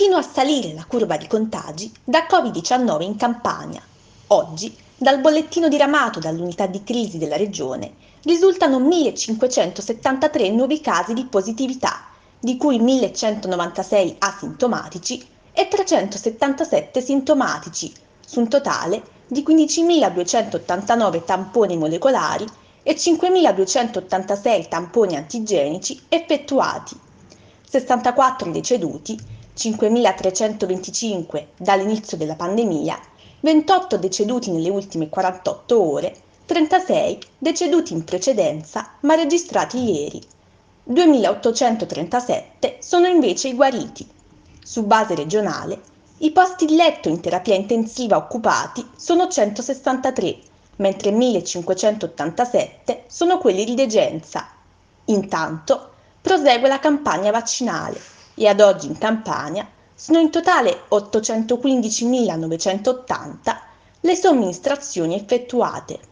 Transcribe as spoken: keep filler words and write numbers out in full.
Continua a salire la curva di contagi da covid diciannove in Campania. Oggi, dal bollettino diramato dall'unità di crisi della regione, risultano millecinquecentosettantatré nuovi casi di positività, di cui millecentonovantasei asintomatici e trecentosettantasette sintomatici, su un totale di quindicimiladuecentottantanove tamponi molecolari e cinquemiladuecentottantasei tamponi antigenici effettuati, sessantaquattro deceduti, cinquemilatrecentoventicinque dall'inizio della pandemia, ventotto deceduti nelle ultime quarantotto ore, trentasei deceduti in precedenza ma registrati ieri. duemilaottocentotrentasette sono invece i guariti. Su base regionale, i posti letto in terapia intensiva occupati sono centosessantatré, mentre millecinquecentottantasette sono quelli di degenza. Intanto prosegue la campagna vaccinale e ad oggi in Campania sono in totale ottocentoquindicimilanovecentottanta le somministrazioni effettuate.